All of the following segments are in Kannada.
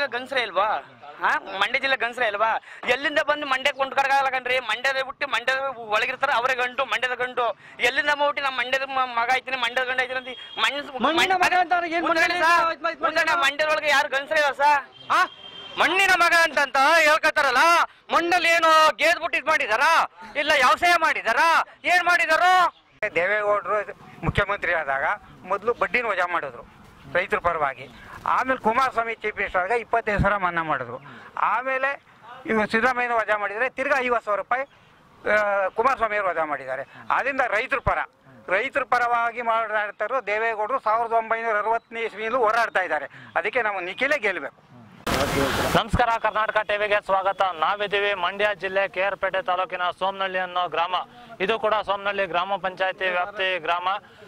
ಗಂಸರೇ ಇಲ್ವಾ? ಮಂಡ್ಯ ಜಿಲ್ಲೆ ಗಂಸರೇ ಇಲ್ವಾ? ಎಲ್ಲಿಂದ ಬಂದು ಮಂಡ್ಯಕ್ಕೆ ಕೊಂಡ್ಕರಗಾಗಲ್ಲ ಕಣ್ರಿ. ಮಂಡ್ಯದ ಹುಟ್ಟಿ ಮಂಡ್ಯದ ಒಳಗಿರ್ತಾರೆ, ಅವರೇ ಗಂಟು, ಮಂಡ್ಯದ ಗಂಟು. ಎಲ್ಲಿಂದ ಹುಟ್ಟಿ ನಮ್ಮ ಮಂಡ್ಯದ ಮಗ ಐತೀನಿ, ಮಂಡ್ಯದ ಗಂಡ ಐತೀನಿ ಅಂತ ಮಂಡ್ಯದೊಳಗೆ ಯಾರು ಗಂಸರೇ ಇಲ್ಲ ಸಾ? ಮಣ್ಣಿನ ಮಗ ಅಂತ ಹೇಳ್ಕೊತಾರಲ್ಲ, ಮಣ್ಣಲ್ಲಿ ಏನು ಗೇದ್ ಬಿಟ್ಟಿದ್ ಮಾಡಿದಾರ, ಇಲ್ಲ ವ್ಯವಸಾಯ ಮಾಡಿದಾರ, ಏನ್ ಮಾಡಿದಾರೋ? ದೇವೇಗೌಡರು ಮುಖ್ಯಮಂತ್ರಿ ಆದಾಗ ಮೊದಲು ಬಡ್ಡಿನ ವಜಾ ಮಾಡಿದ್ರು ರೈತರ ಪರವಾಗಿ. ಆಮೇಲೆ ಕುಮಾರಸ್ವಾಮಿ ಚೀಫ್ ಮಿನಿಸ್ಟರ್ ಆದಾಗ 25,000 ಮನ್ನಾ ಮಾಡಿದ್ರು. ಆಮೇಲೆ ಇವಾಗ ಸಿದ್ದರಾಮಯ್ಯ ವಜಾ ಮಾಡಿದರೆ ತಿರ್ಗಾ 50,000 ರೂಪಾಯಿ ಕುಮಾರಸ್ವಾಮಿ ಅವರು ವಜಾ ಮಾಡಿದ್ದಾರೆ. ಆದ್ದರಿಂದ ರೈತರ ಪರವಾಗಿ ಮಾತಾಡ್ತಾರೋ ದೇವೇಗೌಡರು 1960ನೇ ಇಸ್ವಿಯಲ್ಲೂ ಹೋರಾಡ್ತಾ ಇದ್ದಾರೆ. ಅದಕ್ಕೆ ನಾವು ನಿಖಿಲೇ ಗೆಲ್ಲಬೇಕು. ನಮಸ್ಕಾರ, ಕರ್ನಾಟಕ ಟಿವಿಗೆ ಸ್ವಾಗತ. ನಾವಿದ್ದೀವಿ ಮಂಡ್ಯ ಜಿಲ್ಲೆ KR ಪೇಟೆ ತಾಲೂಕಿನ ಸೋಮನಹಳ್ಳಿ ಅನ್ನೋ ಗ್ರಾಮ. ಇದು ಕೂಡ ಸೋಮನಹಳ್ಳಿ ಗ್ರಾಮ ಪಂಚಾಯತಿ ವ್ಯಾಪ್ತಿ ಗ್ರಾಮ.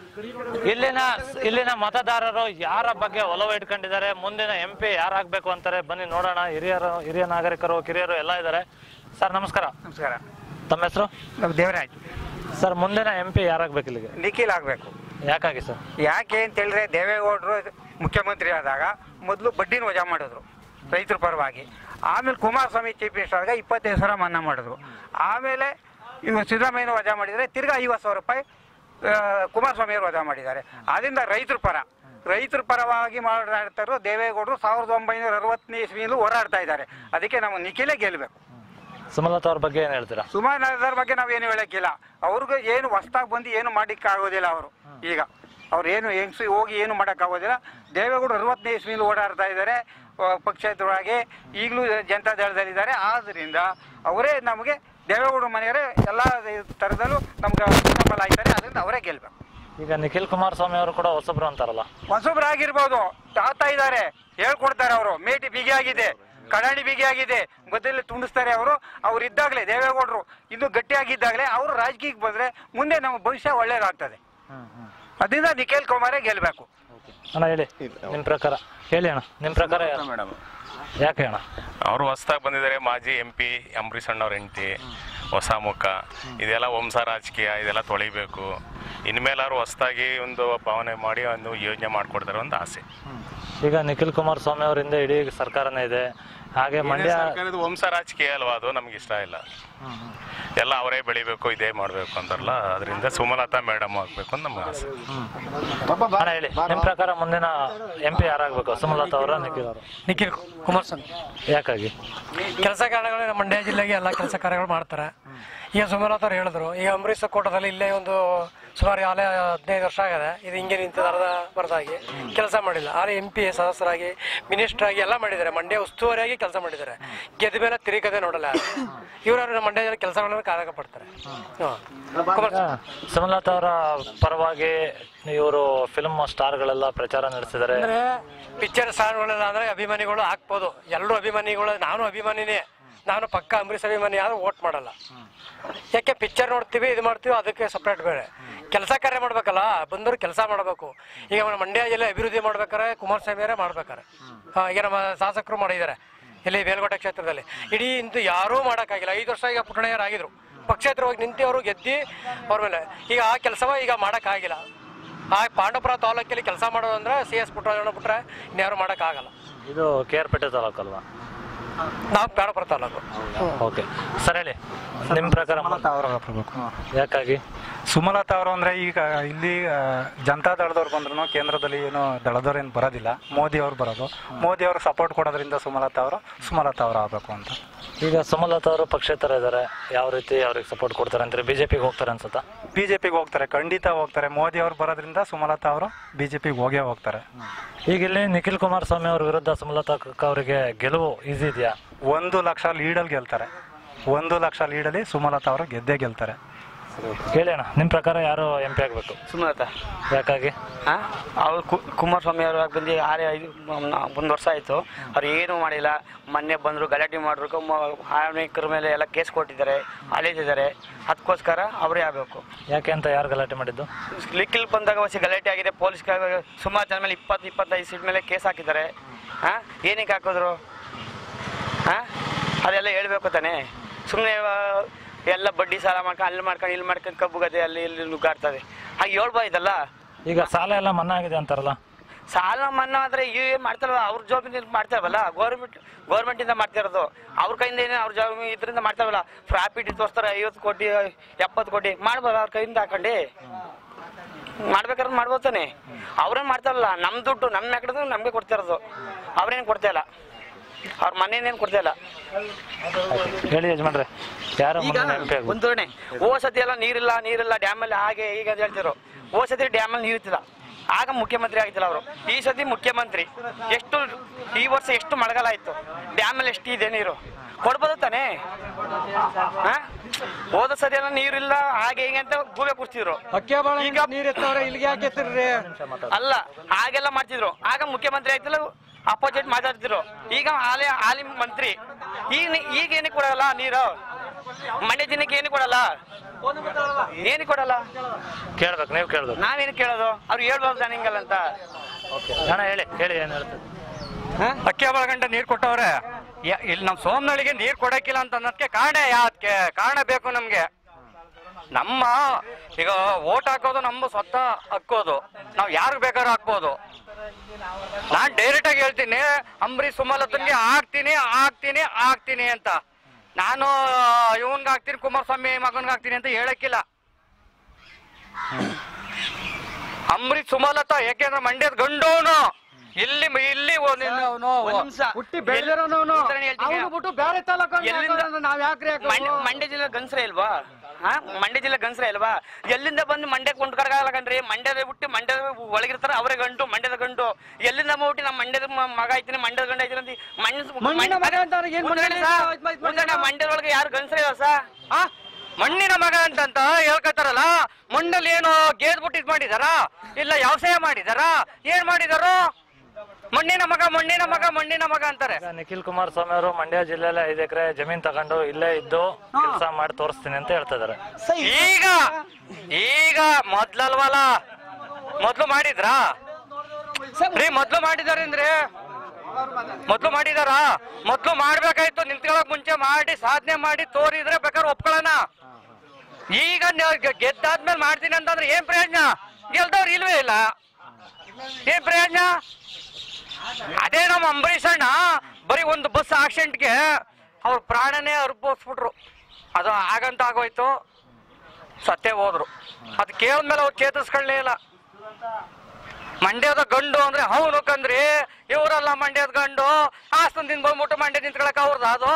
ಇಲ್ಲಿನ ಮತದಾರರು ಯಾರ ಬಗ್ಗೆ ಒಲವು ಇಟ್ಕೊಂಡಿದ್ದಾರೆ, ಮುಂದಿನ MP ಯಾರಾಗಬೇಕು ಅಂತಾರೆ, ಬನ್ನಿ ನೋಡೋಣ. ಹಿರಿಯ ನಾಗರಿಕರು, ಕಿರಿಯರು ಎಲ್ಲ ಇದ್ದಾರೆ. ಸರ್ ನಮಸ್ಕಾರ. ನಮಸ್ಕಾರ. ತಮ್ಮ ಹೆಸರು? ದೇವರಾಜ್. ಸರ್ ಮುಂದಿನ MP ಯಾರಾಗಬೇಕು ಇಲ್ಲಿಗೆ? ನಿಖಿಲ್ ಆಗಬೇಕು. ಯಾಕಾಗಿ ಸರ್? ಯಾಕೆ ಅಂತ ಹೇಳಿದ್ರೆ ದೇವೇಗೌಡರು ಮುಖ್ಯಮಂತ್ರಿ ಆದಾಗ ಮೊದಲು ಬಡ್ಡಿನ ವಜಾ ಮಾಡಿದ್ರು ರೈತರ ಪರವಾಗಿ. ಆಮೇಲೆ ಕುಮಾರಸ್ವಾಮಿ ಚೀಫ್ ಮಿನಿಸ್ಟರ್ ಆದಾಗ 25,000 ಮನ್ನಾ ಮಾಡಿದ್ರು. ಆಮೇಲೆ ಇವಾಗ ಸಿದ್ದರಾಮಯ್ಯ ವಜಾ ಮಾಡಿದರೆ ತಿರ್ಗಾ 50,000 ರೂಪಾಯಿ ಕುಮಾರಸ್ವಾಮಿ ಅವರು ವಜಾ ಮಾಡಿದ್ದಾರೆ. ಆದ್ದರಿಂದ ರೈತರ ಪರವಾಗಿ ಮಾತಾಡ್ತಾರೋ ದೇವೇಗೌಡರು 1960ನೇ ಇಸ್ವಿಯಲ್ಲೂ ಹೋರಾಡ್ತಾ ಇದ್ದಾರೆ. ಅದಕ್ಕೆ ನಾವು ನಿಖಿಲೇ ಗೆಲ್ಲಬೇಕು. ಸುಮಲತಾ ಅವ್ರ ಬಗ್ಗೆ ಏನು ಹೇಳ್ತೀರಾ? ಸುಮಲತಾ ಬಗ್ಗೆ ನಾವೇನು ಹೇಳೋಕ್ಕಿಲ್ಲ. ಅವ್ರಿಗೆ ಏನು ಹೊಸ್ದಾಗಿ ಬಂದು ಏನು ಮಾಡೋಕ್ಕಾಗೋದಿಲ್ಲ. ಈಗ ಅವ್ರು ಏನು ಹೋಗಿ ಏನು ಮಾಡೋಕ್ಕಾಗೋದಿಲ್ಲ. ದೇವೇಗೌಡರು 60ನೇ ಇಸ್ವಿಯಲ್ಲಿ ಓಡಾಡ್ತಾ ಇದ್ದಾರೆ ಪಕ್ಷೇತರವಾಗಿ. ಈಗಲೂ ಜನತಾ ದಳದಲ್ಲಿದ್ದಾರೆ. ಆದ್ದರಿಂದ ಅವರೇ ನಮಗೆ ದೇವೇಗೌಡರ ಮನೆಯವರೇ ಎಲ್ಲ ಥರದಲ್ಲೂ ನಮ್ಗೆ ಸಫಲ ಆಗ್ತಾರೆ. ಅದರಿಂದ ಅವರೇ ಗೆಲ್ಲಬೇಕು. ಈಗ ನಿಖಿಲ್ ಕುಮಾರಸ್ವಾಮಿ ಅವರು ಕೂಡ ಹೊಸಬ್ರು ಅಂತಾರಲ್ಲ? ಹೊಸಬ್ರಾಗಿರ್ಬೋದು, ತಾತಾ ಇದ್ದಾರೆ, ಹೇಳ್ಕೊಡ್ತಾರೆ. ಅವರು ಮೇಟಿ ಬಿಗಿಯಾಗಿದೆ, ಕಡಾಣಿ ಬಿಗಿಯಾಗಿದೆ, ಮೊದಲೇ ತುಂಡಿಸ್ತಾರೆ. ಅವ್ರು ಇದ್ದಾಗಲೇ ದೇವೇಗೌಡರು ಇನ್ನೂ ಗಟ್ಟಿಯಾಗಿದ್ದಾಗಲೇ ಅವರು ರಾಜಕೀಯಕ್ಕೆ ಬಂದರೆ ಮುಂದೆ ನಮ್ಮ ಭವಿಷ್ಯ ಒಳ್ಳೇದಾಗ್ತದೆ. ಅದರಿಂದ ನಿಖಿಲ್ ಕುಮಾರೇ ಗೆಲ್ಲಬೇಕು. ಅಣ್ಣ ಹೇಳಿ ನಿಮ್ಮ ಪ್ರಕಾರ. ಹೇಳಿ ಅಣ್ಣ ನಿಮ್ಮ ಪ್ರಕಾರ. ಮೇಡಮ್ ಯಾಕೆ ಅಣ್ಣ? ಅವರು ಹೊಸದಾಗಿ ಬಂದಿದ್ದಾರೆ. ಮಾಜಿ MP ಅಂಬರೀಷ್ ಅಣ್ಣವ್ರ ಹೆಂಡತಿ, ಹೊಸ ಮುಖ. ಇದೆಲ್ಲ ವಂಶ ರಾಜಕೀಯ, ಇದೆಲ್ಲ ತೊಳಿಬೇಕು. ಇನ್ಮೇಲಾದ್ರು ಹೊಸದಾಗಿ ಒಂದು ಭಾವನೆ ಮಾಡಿ ಒಂದು ಯೋಜನೆ ಮಾಡಿಕೊಡ್ತಾರೆ ಅಂತ ಆಸೆ. ಈಗ ನಿಖಿಲ್ ಕುಮಾರಸ್ವಾಮಿ ಅವರಿಂದ ಇಡೀ ಸರ್ಕಾರನೇ ಇದೆ. ಹಾಗೆ ಮಂಡ್ಯ ಸರ್ಕಾರದ ವಂಶ ರಾಜಕೀಯ ಅಲ್ವಾ, ಅದು ನಮ್ಗೆ ಇಷ್ಟ ಇಲ್ಲ. ಎಲ್ಲ ಅವರೇ ಬೆಳಿಬೇಕು, ಇದೇ ಮಾಡಬೇಕು ಅಂತಾರಲ್ಲ. ಅದರಿಂದ ಸುಮಲತಾ ಮೇಡಮ್ ಆಗಬೇಕು ಅಂತ ನಮ್ಗೆ ಆಸೆ. ಅಣ್ಣ ಹೇಳಿ ನಿಮ್ಮ ಪ್ರಕಾರ ಮುಂದಿನ MP ಯಾರಾಗಬೇಕು, ಸುಮಲತಾ ಅವರ ನಿಖಿಲ್ ಅವರು? ನಿಖಿಲ್ ಕುಮಾರಸ್ವಾಮಿ. ಯಾಕಾಗಿ? ಕೆಲಸ ಕಾರ್ಯಗಳು ನಮ್ಮ ಮಂಡ್ಯ ಜಿಲ್ಲೆಗೆ ಎಲ್ಲ ಕೆಲಸ ಕಾರ್ಯಗಳು ಮಾಡ್ತಾರೆ. ಈಗ ಸುಮಲತಾ ಅವ್ರು ಹೇಳಿದ್ರು, ಈಗ ಅಂಬರೀಷ್ ಕೋಟದಲ್ಲಿ ಇಲ್ಲೇ ಒಂದು ಸುಮಾರು 15 ವರ್ಷ ಆಗಿದೆ. ಇದು ಹಿಂಗೆ ನಿಂತಿದೆ ಅರ್ಧ ಬರ್ದಾಗಿ ಕೆಲಸ ಮಾಡಿಲ್ಲ. ಆದರೆ MP ಸದಸ್ಯರಾಗಿ, ಮಿನಿಸ್ಟರ್ ಆಗಿ ಎಲ್ಲ ಮಾಡಿದ್ದಾರೆ. ಮಂಡ್ಯ ಉಸ್ತುವಾರಿಯಾಗಿ ಕೆಲಸ ಮಾಡಿದ್ದಾರೆ. ಗೆದ್ದ ಮೇಲೆ ತಿರುಗದೆ ನೋಡಲ್ಲ. ಇವರು ನಮ್ಮ ಮಂಡ್ಯದಲ್ಲಿ ಕೆಲಸಗಳನ್ನು ಕಾರ್ಯ ಪಡ್ತಾರೆ. ಸುಮಲತಾ ಅವರ ಪರವಾಗಿ ಇವರು ಫಿಲ್ಮ್ ಸ್ಟಾರ್ಗಳೆಲ್ಲ ಪ್ರಚಾರ ನಡೆಸಿದ್ದಾರೆ. ಅಂದ್ರೆ ಪಿಕ್ಚರ್ ಸ್ಟಾರ್ಗಳೆಲ್ಲ ಅಂದ್ರೆ ಅಭಿಮಾನಿಗಳು ಹಾಕ್ಬೋದು. ಎಲ್ಲರೂ ಅಭಿಮಾನಿಗಳು. ನಾನು ಅಭಿಮಾನಿನೇ. ನಾನು ಪಕ್ಕ ಅಂಬರೀಷ್ ಅಭಿಮಾನಿ ಆದ್ರೂ ವೋಟ್ ಮಾಡಲ್ಲ. ಯಾಕೆ ಪಿಕ್ಚರ್ ನೋಡ್ತೀವಿ, ಇದು ಮಾಡ್ತೀವಿ, ಅದಕ್ಕೆ ಸಪ್ರೇಟ್ ಬೇರೆ. ಕೆಲಸ ಕಾರ್ಯ ಮಾಡ್ಬೇಕಲ್ಲ, ಬಂದವರು ಕೆಲಸ ಮಾಡಬೇಕು. ಈಗ ಮಂಡ್ಯ ಜಿಲ್ಲೆ ಅಭಿವೃದ್ಧಿ ಮಾಡ್ಬೇಕಾರೆ ಕುಮಾರಸ್ವಾಮಿಯವರೇ ಮಾಡ್ಬೇಕಾರೆ. ಈಗ ನಮ್ಮ ಶಾಸಕರು ಮಾಡಿದ್ದಾರೆ ಇಲ್ಲಿ ಮೇಲ್ಕೋಟೆ ಕ್ಷೇತ್ರದಲ್ಲಿ. ಇಡೀ ಇಂದು ಯಾರೂ ಮಾಡೋಕ್ಕಾಗಿಲ್ಲ. 5 ವರ್ಷ ಈಗ ಪುಟಣೆಯರಾಗಿದ್ರು. ಪಕ್ಷೇತರವಾಗಿ ನಿಂತು ಅವರು ಗೆದ್ದಿ ಅವ್ರ ಮೇಲೆ ಈಗ ಆ ಕೆಲಸವ ಈಗ ಮಾಡೋಕ್ಕಾಗಿಲ್ಲ. ಆ ಪಾಂಡವಪುರ ತಾಲೂಕಲ್ಲಿ ಕೆಲಸ ಮಾಡೋದು ಅಂದ್ರೆ CS ಪುಟ್ಟರಾಜಣ್ಣ ಬಿಟ್ರೆ ಇನ್ಯಾರು ಮಾಡೋಕ್ಕಾಗಲ್ಲ. ಇದು KR ಪೇಟೆ ತಾಲೂಕು ಅಲ್ವಾ? ನಾವು ಪಾಂಡವಪುರ ತಾಲೂಕು. ಓಕೆ ಸರ್ ಹೇಳಿ ನಿಮ್ಮ ಪ್ರಕಾರ. ಯಾಕಾಗಿ? ಸುಮಲತಾ ಅವರು ಅಂದರೆ ಈಗ ಇಲ್ಲಿ ಜನತಾ ದಳದವ್ರು ಬಂದ್ರು ಕೇಂದ್ರದಲ್ಲಿ ಏನು ದಳದವ್ರು ಏನು ಬರೋದಿಲ್ಲ, ಮೋದಿ ಅವರು ಬರೋದು. ಮೋದಿ ಅವರು ಸಪೋರ್ಟ್ ಕೊಡೋದ್ರಿಂದ ಸುಮಲತಾ ಅವರು ಆಗಬೇಕು ಅಂತ. ಈಗ ಸುಮಲತಾ ಅವರು ಪಕ್ಷೇತರ ಇದ್ದಾರೆ, ಯಾವ ರೀತಿ ಅವ್ರಿಗೆ ಸಪೋರ್ಟ್ ಕೊಡ್ತಾರೆ ಅಂತಾರೆ? BJPಗೆ ಹೋಗ್ತಾರೆ ಅನ್ಸುತ್ತಾ? BJPಗೆ ಹೋಗ್ತಾರೆ, ಖಂಡಿತ ಹೋಗ್ತಾರೆ. ಮೋದಿ ಅವರು ಬರೋದ್ರಿಂದ ಸುಮಲತಾ ಅವರು BJPಗೆ ಹೋಗೇ ಹೋಗ್ತಾರೆ. ಈಗ ಇಲ್ಲಿ ನಿಖಿಲ್ ಕುಮಾರಸ್ವಾಮಿ ಅವ್ರ ವಿರುದ್ಧ ಸುಮಲತಾ ಅವರಿಗೆ ಗೆಲುವು ಈಸಿ ಇದೆಯಾ? 1 ಲಕ್ಷ ಲೀಡಲ್ಲಿ ಗೆಲ್ತಾರೆ. 1 ಲಕ್ಷ ಲೀಡಲ್ಲಿ ಸುಮಲತಾ ಅವರು ಗೆದ್ದೇ ಗೆಲ್ತಾರೆ. ಹೇಳಿ ಅಣ್ಣ ನಿಮ್ಮ ಪ್ರಕಾರ ಯಾರು MP ಆಗಬೇಕು? ಸುಮಲತಾ. ಯಾಕಾಗಿ? ಅವ್ರು ಕುಮಾರಸ್ವಾಮಿ ಅವರು ಬಂದು 1 ವರ್ಷ ಆಯಿತು. ಅವ್ರು ಏನೂ ಮಾಡಿಲ್ಲ. ಮೊನ್ನೆ ಬಂದರು, ಗಲಾಟೆ ಮಾಡಿದ್ರು, ಆಳ್ವಿಕರ ಮೇಲೆ ಎಲ್ಲ ಕೇಸ್ ಕೊಟ್ಟಿದ್ದಾರೆ, ಆಲೇಜಿದ್ದಾರೆ. ಅದಕ್ಕೋಸ್ಕರ ಅವರೇ ಆಗಬೇಕು. ಯಾಕೆ ಅಂತ? ಯಾರು ಗಲಾಟೆ ಮಾಡಿದ್ದು? ನಿಖಿಲ್ ಬಂದಾಗ ಗಲಾಟೆ ಆಗಿದೆ. ಪೊಲೀಸ್ ಸುಮಾರು ಜನ ಮೇಲೆ 20-25 ಸೀಟ್ ಮೇಲೆ ಕೇಸ್ ಹಾಕಿದ್ದಾರೆ. ಏನಕ್ಕೆ ಹಾಕಿದ್ರು? ಅದೆಲ್ಲ ಹೇಳ್ಬೇಕು ತಾನೇ. ಸುಮ್ಮನೆ ಎಲ್ಲ ಬಡ್ಡಿ ಸಾಲ ಮಾಡ್ಕೊಂಡು ಅಲ್ಲಿ ಮಾಡ್ಕೊಂಡು ಇಲ್ಲಿ ಮಾಡ್ಕೊಂಡು ಕಬ್ಬು ಗದೆ ಅಲ್ಲಿ ಇಲ್ಲಿ ನುಗ್ಗಾಡ್ತದೆ. ಹಾಗೆ ಹೇಳ್ಬೋದಲ್ಲ. ಈಗ ಸಾಲ ಎಲ್ಲ ಮನ್ನಾ ಆಗಿದೆ ಅಂತಾರಲ್ಲ? ಸಾಲ ಮನ್ನಾ ಆದರೆ ಮಾಡ್ತಾರಲ್ಲ ಅವ್ರ ಜಾಬಿನಿಂದ ಮಾಡ್ತಾರಲ್ಲ ಗೌರ್ಮೆಂಟಿಂದ ಮಾಡ್ತಿರೋದು ಅವ್ರ ಕೈಯಿಂದ ಏನೇ ಅವ್ರ ಜಾಬ್ ಇದರಿಂದ ಮಾಡ್ತಾರಲ್ಲ ಪ್ರಾಫಿಟ್ ತೋರಿಸ್ತಾರೆ 50 ಕೋಟಿ 70 ಕೋಟಿ ಮಾಡ್ಬೋದು ಅವ್ರ ಕೈಯಿಂದ ಹಾಕೊಂಡು ಮಾಡ್ಬೇಕಾದ್ರೆ ಮಾಡ್ಬೋದು ತಾನೆ. ಅವ್ರೇನು ಮಾಡ್ತಾರಲ್ಲ ನಮ್ಮ ದುಡ್ಡು ನಮ್ಮ ಮ್ಯಾಕಡೆ ನಮಗೆ ಕೊಡ್ತಿರೋದು, ಅವ್ರೇನು ಕೊಡ್ತಾ ಇಲ್ಲ, ಅವ್ರ ಮನೇನೇನು ಕೊಡ್ತಾ ಇಲ್ಲ. ಹೇಳಿ ಯಜಮಾನ್ರೆ, ಯಾರು ಒಂದೂರಣೆ ಸತಿ ಎಲ್ಲ ನೀರಿಲ್ಲ ಡ್ಯಾಮಲ್ಲಿ ಹಾಗೆ ಈಗ ಅಂತ ಹೇಳ್ತಿರೋ. ಸತಿ ಡ್ಯಾಮಲ್ಲಿ ನೀರಿತ್ತಿಲ್ಲ, ಆಗ ಮುಖ್ಯಮಂತ್ರಿ ಆಗಿದ್ದಿಲ್ಲ ಅವರು. ಈ ಸತಿ ಮುಖ್ಯಮಂತ್ರಿ ಎಷ್ಟು ಈ ವರ್ಷ ಎಷ್ಟು ಮಳೆಗಾಲ ಆಯ್ತು, ಡ್ಯಾಮಲ್ಲಿ ಎಷ್ಟು ಇದೆ ನೀರು ಕೊಡ್ಬೋದು ತಾನೇ. ಹೋದ ಸತಿ ಎಲ್ಲ ನೀರಿಲ್ಲ ಹಾಗೆ ಹೀಗೆ ಅಂತ ಗೂಬೆ ಕೂರ್ತಿದ್ರು. ಈಗ ಅಲ್ಲ ಹಾಗೆಲ್ಲ ಮಾಡ್ತಿದ್ರು, ಆಗ ಮುಖ್ಯಮಂತ್ರಿ ಆಯ್ತಿಲ್ಲ, ಅಪೋಸಿಟ್ ಮಾತಾಡ್ತಿದ್ರು. ಈಗ ಹಾಲಿ ಮಂತ್ರಿ ಈಗ ಏನಕ್ಕೆ ಕೊಡಲ್ಲ ನೀರು, ಮಂಡ್ಯ ಜನಕ್ಕೆ ಏನಕ್ಕೆ ಕೊಡಲ್ಲ, ಏನಕ್ಕೆ ಕೊಡಲ್ಲ ಕೇಳ್ಬೇಕು, ನೀವು ಕೇಳ್ಬೇಕು, ನಾವೇನು ಕೇಳೋದು, ಅವ್ರು ಹೇಳ್ಬೋದು ತಾನೆ ಹಿಂಗಲ್ಲ ಅಂತ. ಅಣ್ಣ ಹೇಳಿ ಏನ್ ಹೇಳ್ತದೆ. ಅಕ್ಕಿ ಗಂಟ ನೀರು ಕೊಟ್ಟವ್ರೆ, ಇಲ್ಲಿ ನಮ್ಮ ಸೋಮನಳ್ಳಿಗೆ ನೀರು ಕೊಡಕ್ಕಿಲ್ಲ ಅಂತ ಅನ್ನೋದಕ್ಕೆ ಕಾರಣ ಬೇಕು ನಮ್ಗೆ. ನಮ್ಮ ಈಗ ಓಟ್ ಹಾಕೋದು ನಮ್ಮ ಸ್ವತಃ ಹಾಕೋದು, ನಾವು ಯಾರಿಗೆ ಬೇಕಾದ್ರೂ ಹಾಕ್ಬೋದು. ನಾನ್ ಡೈರೆಕ್ಟ್ ಆಗಿ ಹೇಳ್ತೀನಿ, ಅಂಬರೀಶ್ ಸುಮಲತನ್ಗೆ ಹಾಕ್ತೀನಿ ಅಂತ. ನಾನು ಇವನ್ಗೆ ಹಾಕ್ತೀನಿ, ಕುಮಾರಸ್ವಾಮಿ ಮಗನ್ಗೆ ಹಾಕ್ತೀನಿ ಅಂತ ಹೇಳಕ್ಕಿಲ್ಲ. ಅಂಬರೀಶ್ ಸುಮಲತಾ ಯಾಕೆಂದ್ರೆ ಮಂಡ್ಯದ ಗಂಡವನು, ಇಲ್ಲಿ ಹುಟ್ಟಿ ಬೆಳೆದಿರೋನು. ಮಂಡ್ಯ ಜಿಲ್ಲೆ ಗಂಸರೇ ಇಲ್ವಾ? ಮಂಡ್ಯ ಜಿಲ್ಲೆ ಗಂಸರೇ ಇಲ್ವಾ? ಎಲ್ಲಿಂದ ಬಂದು ಮಂಡ್ಯಕ್ಕೆ ಕೊಂಡ್ಕರಗಾಗಲ್ಲ ಕಣ್ರಿ. ಮಂಡ್ಯದ ಹುಟ್ಟಿ ಮಂಡ್ಯದ ಒಳಗಿರ್ತಾರ, ಅವರೇ ಗಂಟು, ಮಂಡ್ಯದ ಗಂಟು. ಎಲ್ಲಿಂದ ಹುಟ್ಟಿ ನಮ್ಮ ಮಂಡ್ಯದ ಮಗ ಐತೀನಿ, ಮಂಡ್ಯದ ಗಂಡ ಐತೀನಿ ಅಂತ ಮಂಡ್ಯದೊಳಗೆ ಯಾರು ಗಂಸರೇ ಇಲ್ಲ ಸಾ? ಮಣ್ಣಿನ ಮಗ ಅಂತ ಹೇಳ್ಕೊತಾರಲ್ಲ, ಮಣ್ಣಲ್ಲಿ ಏನು ಗೇದ್ ಬಿಟ್ಟಿದ್ ಮಾಡಿದಾರ, ಇಲ್ಲ ವ್ಯವಸಾಯ ಮಾಡಿದಾರ, ಏನ್ ಮಾಡಿದಾರೋ? ಮಣ್ಣಿನ ಮಗ ಅಂತಾರೆ. ನಿಖಿಲ್ ಕುಮಾರಸ್ವಾಮಿ ಅವರು ಮಂಡ್ಯ ಜಿಲ್ಲೆಯಲ್ಲಿ 5 ಎಕರೆ ಜಮೀನ್ ತಗೊಂಡು ಇಲ್ಲೇ ಇದ್ದು ಕೆಲಸ ಮಾಡಿ ತೋರಿಸ್ತೀನಿ ಅಂತ ಹೇಳ್ತಾ ಇದಾರೆ. ಈಗ ಮೊದ್ಲಲ್ವಲ್ಲ, ಮೊದ್ಲು ಮಾಡಿದ್ರಾ? ಮೊದ್ಲು ಮಾಡಿದಾರ, ಮೊದ್ಲು ಮಾಡ್ಬೇಕಾಯ್ತು. ನಿಂತ್ಕೊಳಕ್ ಮುಂಚೆ ಮಾಡಿ ಸಾಧನೆ ಮಾಡಿ ತೋರಿದ್ರೆ ಬೇಕಾದ್ರೆ ಒಪ್ಕೊಳ್ಳೋಣ. ಈಗ ಗೆದ್ದಾದ್ಮೇಲೆ ಮಾಡ್ತೀನಿ ಅಂತಂದ್ರೆ ಏನ್ ಪ್ರಯೋಜನ? ಗೆಲ್ದವ್ರು ಇಲ್ವೇ ಇಲ್ಲ, ಏನ್ ಪ್ರಯೋಜನ? ಅದೇ ನಮ್ಮ ಅಂಬರೀಷ್ ಅಣ್ಣ ಬರೀ ಒಂದು ಬಸ್ ಆಕ್ಸಿಡೆಂಟ್ಗೆ ಅವ್ರ ಪ್ರಾಣನೇ ಅರ್ಬೋಸ್ಬಿಟ್ರು. ಅದು ಆಗಂತ ಆಗೋಯ್ತು, ಸತ್ತೇ ಹೋದ್ರು. ಅದು ಕೇಳಿದ್ಮೇಲೆ ಅವ್ರು ಚೇತರಿಸ್ಕೊಳ್ಳೇ ಇಲ್ಲ. ಮಂಡ್ಯದ ಗಂಡು ಅಂದ್ರೆ ಅವನು ಕಂದ್ರಿ, ಇವರೆಲ್ಲ ಮಂಡ್ಯದ ಗಂಡು, ಆಸ್ತಂದಿಂದ ಬಂದ್ಬಿಟ್ಟು ಮಂಡ್ಯ ನಿಂತ್ಕೊಳಕ್ ಅವ್ರದ್ದು ಅದು.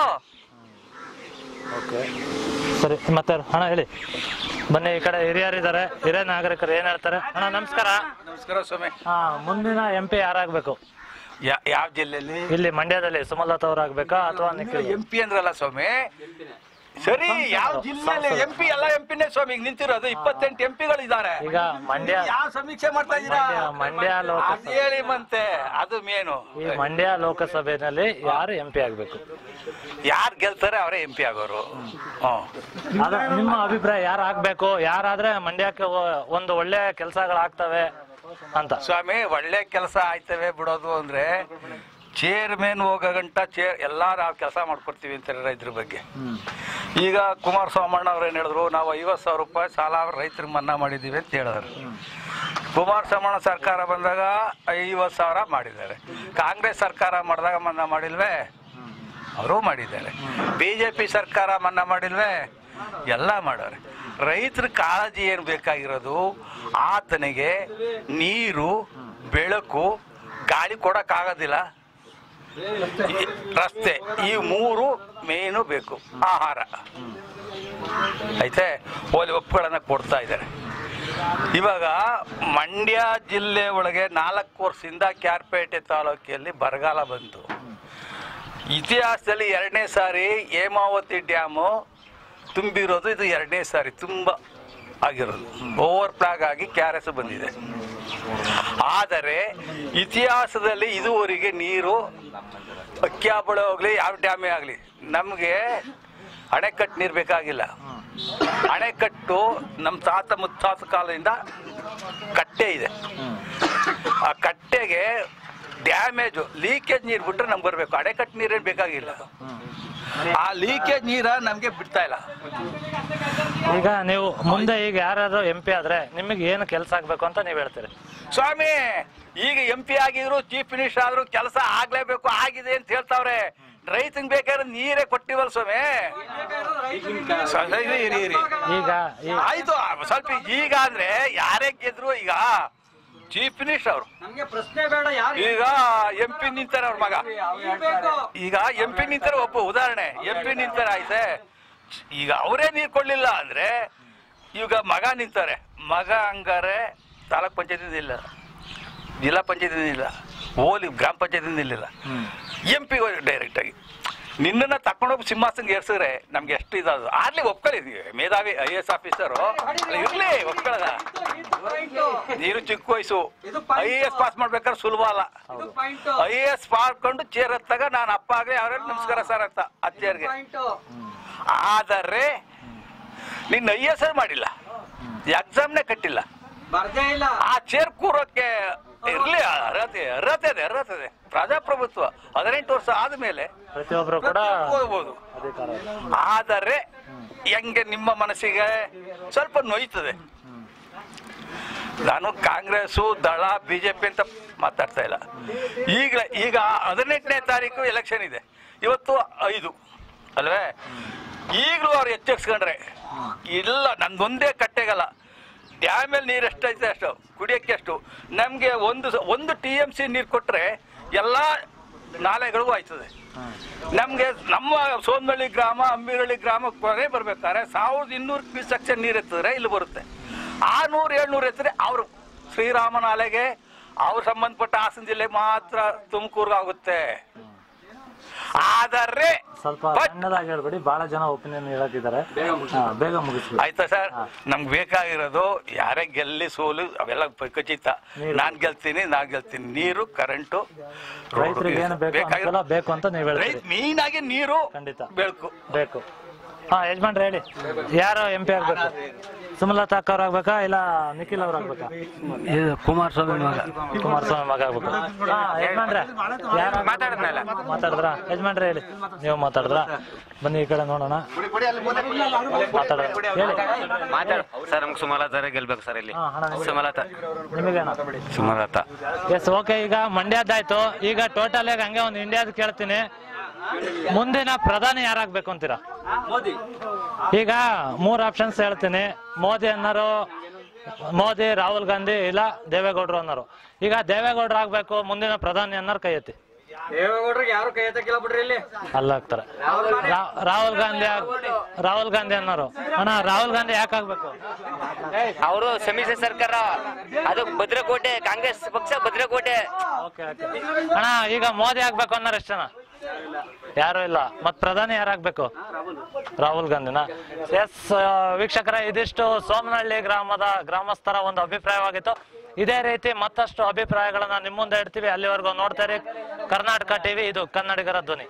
ಸರಿ, ಮತ್ತೆ ಅಣ್ಣ ಹೇಳಿ. ಬನ್ನಿ, ಈ ಕಡೆ ಹಿರಿಯರಿದ್ದಾರೆ, ಹಿರಿಯ ನಾಗರಿಕರು ಏನ್ ಹೇಳ್ತಾರೆ. ಅಣ್ಣ ನಮಸ್ಕಾರ. ನಮಸ್ಕಾರ ಸ್ವಾಮಿ. ಮುಂದಿನ MP ಯಾರಾಗ್ಬೇಕು? ಯಾವ ಜಿಲ್ಲೆಯಲ್ಲಿ? ಇಲ್ಲಿ ಮಂಡ್ಯದಲ್ಲಿ ಸುಮಲತಾ ಅವ್ರು ಆಗ್ಬೇಕಾ ಅಥವಾ MP ಅಂದ್ರಲ್ಲ ಸ್ವಾಮಿ? ಸರಿ, ಯಾವ ಜಿಲ್ಲೆಯಲ್ಲಿ MP? ಎಲ್ಲ MP ನೇ ಸ್ವಾಮಿ ಈಗ ನಿಂತಿರೋದು. 28 MP ಇದ್ದಾರೆ. ಈಗ ಮಂಡ್ಯ ಯಾವ ಸಮೀಕ್ಷೆ ಮಾಡ್ತಾ ಇದ್ದೀರಾ? ಮಂಡ್ಯ ಲೋಕಸಭೆ ಹೇಳಿ ಮತ್ತೆ, ಅದು ಮೇನು. ಈ ಮಂಡ್ಯ ಲೋಕಸಭೆನಲ್ಲಿ ಯಾರು MP ಆಗ್ಬೇಕು? ಯಾರು ಗೆಲ್ತಾರೆ ಅವರೇ MP ಆಗೋರು. ನಿಮ್ಮ ಅಭಿಪ್ರಾಯ ಯಾರು ಆಗ್ಬೇಕು? ಯಾರಾದ್ರೆ ಮಂಡ್ಯಕ್ಕೆ ಒಂದು ಒಳ್ಳೆ ಕೆಲಸಗಳಾಗ್ತವೆ ಅಂತ? ಸ್ವಾಮಿ, ಒಳ್ಳೆ ಕೆಲಸ ಆಯ್ತವೆ ಬಿಡೋದು ಅಂದ್ರೆ ಚೇರ್ಮನ್ ಹೋಗೋ ಗಂಟ ಎಲ್ಲ ನಾವು ಕೆಲಸ ಮಾಡ್ಕೊಡ್ತೀವಿ ಅಂತಾರೆ ಇದ್ರ ಬಗ್ಗೆ. ಈಗ ಕುಮಾರಸ್ವಾಮಣ್ಣ ಅವ್ರು ಏನು ಹೇಳಿದ್ರು, ನಾವು 50,000 ರೂಪಾಯಿ ಸಾಲ ರೈತರಿಗೆ ಮನ್ನಾ ಮಾಡಿದ್ದೀವಿ ಅಂತ ಹೇಳಿದ್ರು. ಕುಮಾರಸ್ವಾಮಣ್ಣ ಸರ್ಕಾರ ಬಂದಾಗ 50,000 ಮಾಡಿದ್ದಾರೆ. ಕಾಂಗ್ರೆಸ್ ಸರ್ಕಾರ ಮಾಡಿದಾಗ ಮನ್ನಾ ಮಾಡಿಲ್ವೇ? ಅವರು ಮಾಡಿದ್ದಾರೆ. BJP ಸರ್ಕಾರ ಮನ್ನಾ ಮಾಡಿಲ್ವೇ? ಎಲ್ಲ ಮಾಡೋರೆ. ರೈತರ ಕಾಳಜಿ ಏನು ಬೇಕಾಗಿರೋದು, ಆತನಿಗೆ ನೀರು, ಬೆಳಕು, ಗಾಳಿ ಕೊಡೋಕ್ಕಾಗೋದಿಲ್ಲ, ರಸ್ತೆ, ಈ 3 ಮೇನು ಬೇಕು. ಆಹಾರ ಐತೆ, ಒಪ್ಪುಗಳನ್ನ ಕೊಡ್ತಾ ಇದ್ದಾರೆ. ಇವಾಗ ಮಂಡ್ಯ ಜಿಲ್ಲೆ ಒಳಗೆ 4 ವರ್ಷದಿಂದ ಕ್ಯಾರ್ಪೇಟೆ ತಾಲೂಕಿನಲ್ಲಿ ಬರಗಾಲ ಬಂತು. ಇತಿಹಾಸದಲ್ಲಿ 2ನೇ ಸಾರಿ ಹೇಮಾವತಿ ಡ್ಯಾಮು ತುಂಬಿರೋದು, ಇದು 2ನೇ ಸಾರಿ ತುಂಬ ಆಗಿರೋದು. ಓವರ್ ಫ್ಲಾಗ್ ಆಗಿ KRS ಬಂದಿದೆ. ಆದರೆ ಇತಿಹಾಸದಲ್ಲಿ ಇದುವರೆಗೆ ನೀರು ಅಕ್ಕಿಯಾಬಳೆ ಹೋಗ್ಲಿ, ಯಾವ ಡ್ಯಾಮೇ ಆಗಲಿ, ನಮಗೆ ಅಣೆಕಟ್ಟು ನೀರು ಬೇಕಾಗಿಲ್ಲ. ಅಣೆಕಟ್ಟು ನಮ್ಮ ತಾತ ಮುತ್ತಾತ ಕಾಲದಿಂದ ಕಟ್ಟೆ ಇದೆ. ಆ ಕಟ್ಟೆಗೆ ಡ್ಯಾಮೇಜು, ಲೀಕೇಜ್ ನೀರು ಬಿಟ್ಟರೆ ನಮ್ಗೆ ಬರಬೇಕು. ಅಣೆಕಟ್ಟು ನೀರೇನು ಬೇಕಾಗಿಲ್ಲ. ಆ ಲೀಕೇಜ್ ನೀರ ನಮ್ಗೆ ಬಿಡ್ತಾ ಇಲ್ಲ. ಈಗ ನೀವು ಮುಂದೆ ಈಗ ಯಾರು MP ಆದ್ರೆ ನಿಮಗೆ ಏನು ಕೆಲಸ ಆಗ್ಬೇಕು ಅಂತ ನೀವು ಹೇಳ್ತೀರಿ? ಸ್ವಾಮಿ ಈಗ MP ಆಗಿದ್ರು ಚೀಫ್ ಮಿನಿಸ್ಟರ್ ಆದ್ರು ಕೆಲಸ ಆಗ್ಲೇಬೇಕು, ಆಗಿದೆ ಅಂತ ಹೇಳ್ತಾವ್ರೆ. ರೈತಂಗ್ ಬೇಕಾದ್ರೆ ನೀರೇ ಕೊಟ್ಟಿವಲ್ ಸ್ವಾಮಿ. ಈಗ ಆಯ್ತು ಸ್ವಲ್ಪ ಈಗ ಅಂದ್ರೆ ಯಾರೇ ಗೆದ್ರು ಈಗ ಚೀಫ್ ಮಿನಿಸ್ಟರ್ ಅವರು ಈಗ MP ನಿಂತಾರೆ ಅವ್ರ ಮಗ, ಈಗ MP ನಿಂತಾರೆ ಒಬ್ಬ ಉದಾಹರಣೆ MP ನಿಂತಾರೆ ಆಯ್ತೆ. ಈಗ ಅವರೇ ನೀರು ಕೊಡ್ಲಿಲ್ಲ ಅಂದ್ರೆ ಈಗ ಮಗ ನಿಂತಾರೆ, ಮಗ ಹಂಗಾರೆ ತಾಲೂಕ್ ಪಂಚಾಯತ್ ಇಲ್ಲ, ಜಿಲ್ಲಾ ಪಂಚಾಯತ್ ಇಲ್ಲ, ಗ್ರಾಮ ಪಂಚಾಯತ್ ಇಲ್ಲ, MP ಡೈರೆಕ್ಟ್ ಆಗಿ ನಿನ್ನನ್ನ ತಕೊಂಡೋಗಿ ಸಿಂಹಾಸನ ಏರ್ಸಿದ್ರೆ ನಮ್ಗೆ ಎಷ್ಟು ಇದಾದ್ರು ಆಗ್ಲಿ ಒಪ್ಕೊಳ್ಳಿದೀವಿ. ಮೇಧಾವಿ IAS ಆಫೀಸರು ಇರ್ಲಿ ಒಪ್ಕೊಳ್ಳದ. ನೀರು ಚಿಕ್ಕ ವಯಸ್ಸು, IAS ಪಾಸ್ ಮಾಡ್ಬೇಕಾದ್ರೆ ಸುಲಭ ಅಲ್ಲ. IAS ಮಾಡ್ಕೊಂಡು ಚೇರ್ ಹತ್ತಾಗ ನಾನು ಅಪ್ಪ ಆಗ್ಲಿ ಅವ್ರ ನಮಸ್ಕಾರ ಸರ್ ಅಂತ ಆ ಚೇರ್ಗೆ. ಆದರೆ ನಿನ್ನ IAS ಮಾಡಿಲ್ಲ, ಎಕ್ಸಾಮ್ನೇ ಕಟ್ಟಿಲ್ಲ, ಆ ಚೇರ್ ಕೂರೋಕೆ ಇರ್ಲಿ ಅರ್ಹತೆ ಇದೆ. ಪ್ರಜಾಪ್ರಭುತ್ವ 18 ವರ್ಷ ಆದ್ಮೇಲೆ ಪ್ರತಿಯೊಬ್ಬರು ಕೂಡ ಹೋಗ್ಬೋದು. ಆದರೆ ಹೆಂಗೆ ನಿಮ್ಮ ಮನಸ್ಸಿಗೆ ಸ್ವಲ್ಪ ನೋಯ್ತದೆ. ನಾನು ಕಾಂಗ್ರೆಸ್ ದಳ BJP ಅಂತ ಮಾತಾಡ್ತಾ ಇಲ್ಲ. ಈಗ 18ನೇ ತಾರೀಕು ಎಲೆಕ್ಷನ್ ಇದೆ, ಇವತ್ತು 5 ಅಲ್ವೇ? ಈಗಲೂ ಅವ್ರು ಎಚ್ಚರಿಸ್ಕೊಂಡ್ರೆ ಇಲ್ಲ ನಂದೊಂದೇ ಕಟ್ಟೆಗಲ್ಲ, ಡ್ಯಾಮಲ್ಲಿ ನೀರು ಎಷ್ಟೈತೆ ಅಷ್ಟು, ಕುಡಿಯೋಕ್ಕೆ ಅಷ್ಟು. ನಮಗೆ ಒಂದು TMC ನೀರು ಕೊಟ್ಟರೆ ಎಲ್ಲ ನಾಲೆಗಳಿಗೂ ಆಯ್ತದೆ. ನಮಗೆ ನಮ್ಮ ಸೋಮನಹಳ್ಳಿ ಗ್ರಾಮ, ಅಂಬಿರಳ್ಳಿ ಗ್ರಾಮ ಕೊನೆ ಬರ್ಬೇಕಾದ್ರೆ 1200 ಕ್ಯೂಸೆಕ್ ನೀರು ಎತ್ತಿದ್ರೆ ಇಲ್ಲಿ ಬರುತ್ತೆ. 600-700 ಎತ್ತಿದ್ರೆ ಅವರು ಶ್ರೀರಾಮ ನಾಲೆಗೆ ಅವ್ರು ಸಂಬಂಧಪಟ್ಟ ಹಾಸನ ಜಿಲ್ಲೆ ಮಾತ್ರ ತುಮಕೂರ್ಗೆ ಆಗುತ್ತೆ. ಆದರೆ ಸ್ವಲ್ಪ ಸಣ್ಣದಾಗಿ ಹೇಳ್ಬೇಡಿ, ಬಹಳ ಜನ ಒಪಿನಿಯನ್ ಹೇಳತ್ತಿದ್ದಾರೆ, ಬೇಗ ಮುಗಿಸಿ ಆಯ್ತಾ ಸರ್? ನಮ್ಗೆ ಬೇಕಾಗಿರೋದು ಯಾರೇ ಗೆಲ್ಲಿ ಸೋಲು ಅವೆಲ್ಲ ಖಚಿತ. ನಾನ್ ಗೆಲ್ತೀನಿ. ನೀರು, ಕರೆಂಟು, ರೈತರಿಗೆ ಏನು ಬೇಕು ಅಂತ ನೀವು ಹೇಳ್ತೀರಿ. ಮೀನ್ ಆಗಿ ನೀರು ಖಂಡಿತ ಬೇಕು. ಯಜಮಾನ್ರೆ ಹೇಳಿ, ಯಾರು MP ಆಗ್ಬೇಕು? ಸುಮಲತಾ ಅಕ್ಕ ಅವ್ರು ಆಗ್ಬೇಕಾ ಇಲ್ಲ ನಿಖಿಲ್ ಅವ್ರು ಆಗ್ಬೇಕಾ? ಕುಮಾರಸ್ವಾಮಿ ಮಗ ಆಗ್ಬೇಕು. ಯಜಮಾನ್ರೆ ಯಾರು ಮಾತಾಡಿದ್ರ? ಯಜಮಾನ್ರೆ ಹೇಳಿ, ನೀವು ಮಾತಾಡಿದ್ರ? ಬನ್ನಿ ಈ ಕಡೆ ನೋಡೋಣ. ಮಾತಾಡ ಸರ್. ನಮ್ಗೆ ಸುಮಲತಾ ಗೆಲ್ಬೇಕು ಸರ್ ಇಲ್ಲಿ. ಸುಮಲತಾ ನಿಮಗೇನ? ಸುಮಲತಾ. Yes, okay. ಈಗ ಮಂಡ್ಯದಾಯ್ತು, ಈಗ ಟೋಟಲ್ ಆಗಿ ಹಂಗೆ ಒಂದು ಇಂಡಿಯಾದ ಕೇಳ್ತೀನಿ. ಮುಂದಿನ ಪ್ರಧಾನಿ ಯಾರಾಗ್ಬೇಕು ಅಂತೀರಾ? ಈಗ 3 ಆಪ್ಷನ್ಸ್ ಹೇಳ್ತೀನಿ. ಮೋದಿ, ರಾಹುಲ್ ಗಾಂಧಿ ಇಲ್ಲ ದೇವೇಗೌಡರು ಅನ್ನೋರು. ಈಗ ದೇವೇಗೌಡರು ಆಗ್ಬೇಕು ಮುಂದಿನ ಪ್ರಧಾನಿ ಅನ್ನೋರು ಕೈ ಎತ್ತಿ. ದೇವೇಗೌಡರಿಗೆ ಯಾರು ಕೈ ಎತ್ತಕ್ಕಿಲ್ಲ ಬಿಡ್ರಿ ಇಲ್ಲಿ. ಅಲ್ಲ ಆಗ್ತಾರೆ. ರಾಹುಲ್ ಗಾಂಧಿ ಅನ್ನೋರು. ಅಣ್ಣ, ರಾಹುಲ್ ಗಾಂಧಿ ಯಾಕಾಗ್ಬೇಕು? ಅವರು ಸಮ್ಮಿಶ್ರ ಸರ್ಕಾರ, ಅದು ಭದ್ರಕೋಟೆ, ಕಾಂಗ್ರೆಸ್ ಪಕ್ಷ ಭದ್ರಕೋಟೆ. ಓಕೆ. ಅಣ್ಣ, ಈಗ ಮೋದಿ ಆಗ್ಬೇಕು ಅನ್ನೋರು ಎಷ್ಟು ಜನ? ಯಾರು ಇಲ್ಲ. ಮತ್ ಪ್ರಧಾನಿ ಯಾರಾಗ್ಬೇಕು? ರಾಹುಲ್ ಗಾಂಧಿನ? ಎಸ್ ವೀಕ್ಷಕರ, ಇದಿಷ್ಟು ಸೋಮನಹಳ್ಳಿ ಗ್ರಾಮಸ್ಥರ ಒಂದು ಅಭಿಪ್ರಾಯವಾಗಿತ್ತು. ಇದೇ ರೀತಿ ಮತ್ತಷ್ಟು ಅಭಿಪ್ರಾಯಗಳನ್ನ ನಿಮ್ಮ ಮುಂದೆ ಇಡ್ತೀವಿ. ಅಲ್ಲಿವರೆಗೂ ನೋಡ್ತಾ ಇರಿ ಕರ್ನಾಟಕ TV, ಇದು ಕನ್ನಡಿಗರ ಧ್ವನಿ.